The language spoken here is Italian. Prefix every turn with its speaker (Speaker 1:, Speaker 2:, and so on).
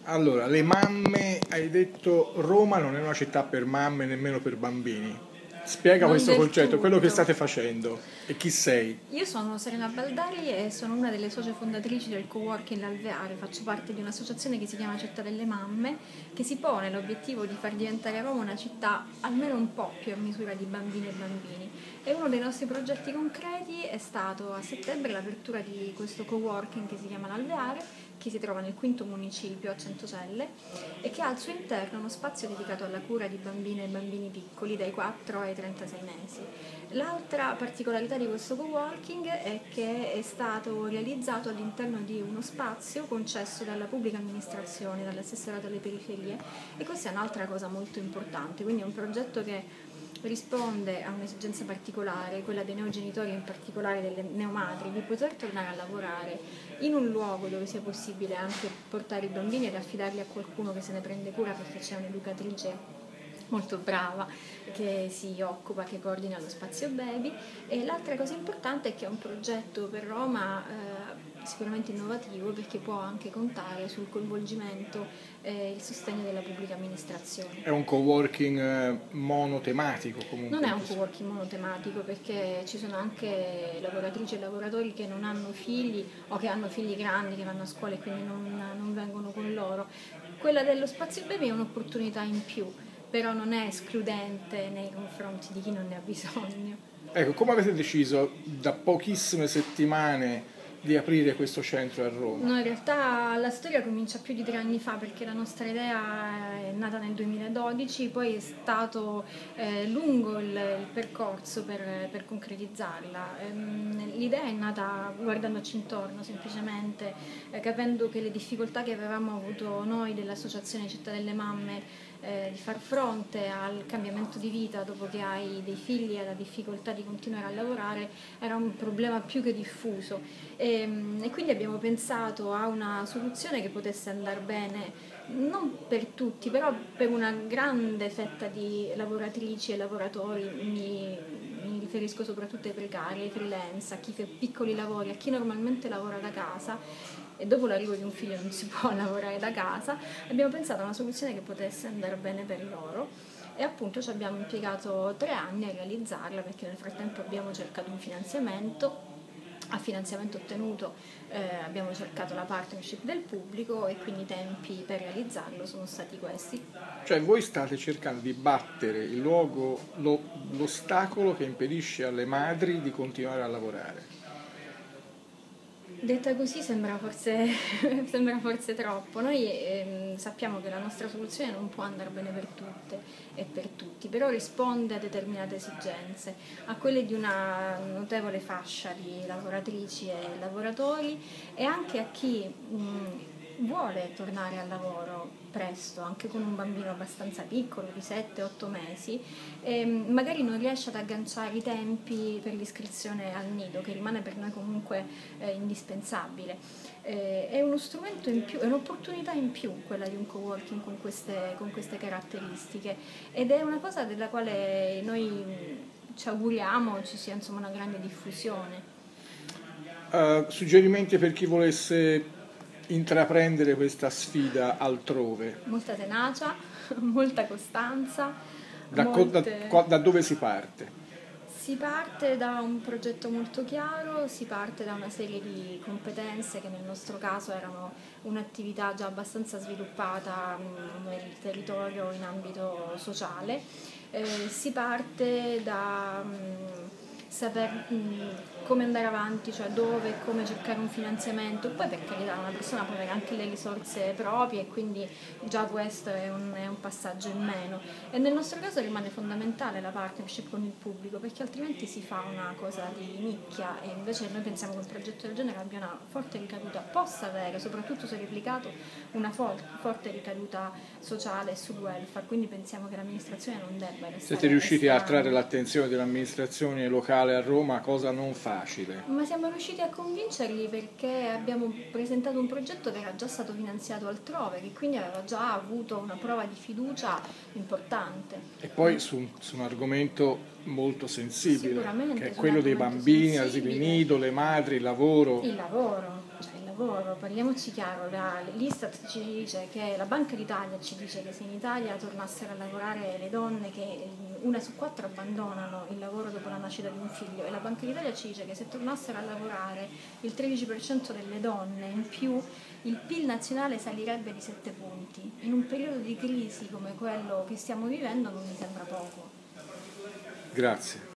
Speaker 1: Allora, le mamme, hai detto Roma non è una città per mamme nemmeno per bambini. Spiega
Speaker 2: Non
Speaker 1: questo
Speaker 2: del
Speaker 1: concetto, quello che
Speaker 2: tutto.
Speaker 1: state facendo e chi sei.
Speaker 2: Io sono Serena Baldari e sono una delle socie fondatrici del coworking L'Alveare. Faccio parte di un'associazione che si chiama Città delle Mamme, che si pone l'obiettivo di far diventare Roma una città almeno un po' più a misura di bambine e bambini. E uno dei nostri progetti concreti è stato a settembre l'apertura di questo coworking che si chiama L'Alveare, che si trova nel quinto municipio a Centocelle e che ha al suo interno uno spazio dedicato alla cura di bambine e bambini piccoli dai 4 ai 36 mesi. L'altra particolarità di questo coworking è che è stato realizzato all'interno di uno spazio concesso dalla pubblica amministrazione, dall'assessorato alle periferie, e questa è un'altra cosa molto importante, quindi è un progetto che risponde a un'esigenza particolare, quella dei neogenitori e in particolare delle neomadri, di poter tornare a lavorare in un luogo dove sia possibile anche portare i bambini ed affidarli a qualcuno che se ne prende cura, perché c'è un'educatrice molto brava che si occupa, che coordina lo spazio baby. E l'altra cosa importante è che è un progetto per Roma sicuramente innovativo, perché può anche contare sul coinvolgimento e il sostegno della pubblica amministrazione.
Speaker 1: È un coworking monotematico comunque.
Speaker 2: Non è un coworking monotematico, perché ci sono anche lavoratrici e lavoratori che non hanno figli o che hanno figli grandi che vanno a scuola e quindi non vengono con loro. Quella dello spazio baby è un'opportunità in più, però non è escludente nei confronti di chi non ne ha bisogno.
Speaker 1: Ecco, come avete deciso da pochissime settimane di aprire questo centro a Roma?
Speaker 2: No, in realtà la storia comincia più di 3 anni fa, perché la nostra idea è nata nel 2012, poi è stato lungo il percorso per concretizzarla. L'idea è nata guardandoci intorno, semplicemente capendo che le difficoltà che avevamo avuto noi dell'Associazione Città delle Mamme di far fronte al cambiamento di vita dopo che hai dei figli e la difficoltà di continuare a lavorare era un problema più che diffuso, e quindi abbiamo pensato a una soluzione che potesse andare bene non per tutti, però per una grande fetta di lavoratrici e lavoratori. Mi riferisco soprattutto ai precari, ai freelance, a chi fa piccoli lavori, a chi normalmente lavora da casa e dopo l'arrivo di un figlio non si può lavorare da casa. Abbiamo pensato a una soluzione che potesse andare bene per loro e appunto ci abbiamo impiegato 3 anni a realizzarla, perché nel frattempo abbiamo cercato un finanziamento. A finanziamento ottenuto abbiamo cercato la partnership del pubblico e quindi i tempi per realizzarlo sono stati questi.
Speaker 1: Cioè voi state cercando di battere l'ostacolo che impedisce alle madri di continuare a lavorare.
Speaker 2: Detta così sembra forse troppo. Noi sappiamo che la nostra soluzione non può andare bene per tutte e per tutti, però risponde a determinate esigenze, a quelle di una notevole fascia di lavoratrici e lavoratori, e anche a chi vuole tornare al lavoro presto, anche con un bambino abbastanza piccolo, di 7-8 mesi, e magari non riesce ad agganciare i tempi per l'iscrizione al nido, che rimane per noi comunque indispensabile. È uno strumento in più, è un'opportunità in più quella di un coworking con queste caratteristiche, ed è una cosa della quale noi ci auguriamo ci sia insomma una grande diffusione.
Speaker 1: Suggerimenti per chi volesse intraprendere questa sfida altrove?
Speaker 2: Molta tenacia, molta costanza,
Speaker 1: Da dove si parte?
Speaker 2: Si parte da un progetto molto chiaro, si parte da una serie di competenze che nel nostro caso erano un'attività già abbastanza sviluppata nel territorio in ambito sociale. Si parte da saper come andare avanti, cioè dove e come cercare un finanziamento. Poi per carità una persona può avere anche le risorse proprie e quindi già questo è un passaggio in meno, e nel nostro caso rimane fondamentale la partnership con il pubblico, perché altrimenti si fa una cosa di nicchia, e invece noi pensiamo che un progetto del genere abbia una forte ricaduta, possa avere, soprattutto se replicato, una forte ricaduta sociale e sul welfare, quindi pensiamo che l'amministrazione non debba restare.
Speaker 1: Siete riusciti a attrarre
Speaker 2: estranea.
Speaker 1: l'attenzione dell'amministrazione locale a Roma, cosa non facile.
Speaker 2: Ma siamo riusciti a convincerli perché abbiamo presentato un progetto che era già stato finanziato altrove, che quindi aveva già avuto una prova di fiducia importante.
Speaker 1: E poi su un argomento molto sensibile,
Speaker 2: Sicuramente,
Speaker 1: che è
Speaker 2: su un
Speaker 1: quello dei
Speaker 2: argomento
Speaker 1: bambini, asili
Speaker 2: sensibile.
Speaker 1: nido, le madri, il lavoro.
Speaker 2: Il lavoro lavoro, parliamoci chiaro, l'Istat ci dice che, la Banca d'Italia ci dice che se in Italia tornassero a lavorare le donne, che 1 su 4 abbandonano il lavoro dopo la nascita di un figlio, e la Banca d'Italia ci dice che se tornassero a lavorare il 13% delle donne in più, il PIL nazionale salirebbe di 7 punti. In un periodo di crisi come quello che stiamo vivendo non mi sembra poco.
Speaker 1: Grazie.